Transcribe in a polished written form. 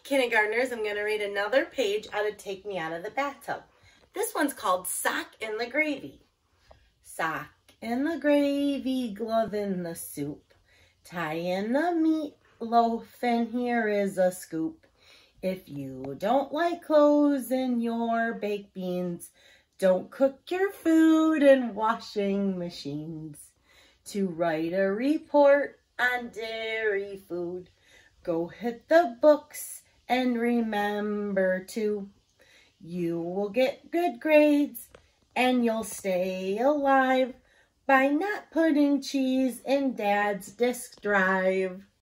Kindergartners, I'm going to read another page out of Take Me Out of the Bathtub. This one's called Sock in the Gravy. Sock in the gravy, glove in the soup, tie in the meatloaf, and here is a scoop. If you don't like clothes in your baked beans, don't cook your food in washing machines. To write a report on dairy food, go hit the books and remember to. You will get good grades and you'll stay alive by not putting cheese in Dad's disk drive.